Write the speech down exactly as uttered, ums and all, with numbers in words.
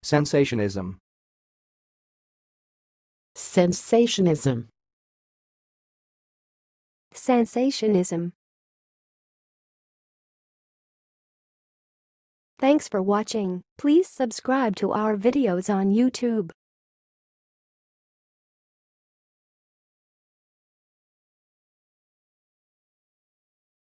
sensationism, sensationism, sensationism. Thanks for watching. Please subscribe to our videos on YouTube.